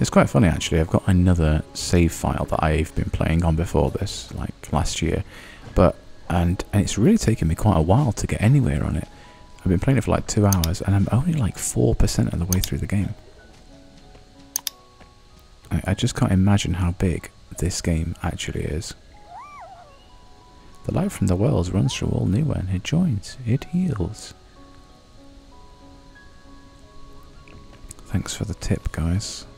It's quite funny actually. I've got another save file that I've been playing on before this, like last year, and it's really taken me quite a while to get anywhere on it. I've been playing it for like 2 hours, and I'm only like 4% of the way through the game. I just can't imagine how big this game actually is. The light from the wells runs through all new and it joins, it heals. Thanks for the tip, guys.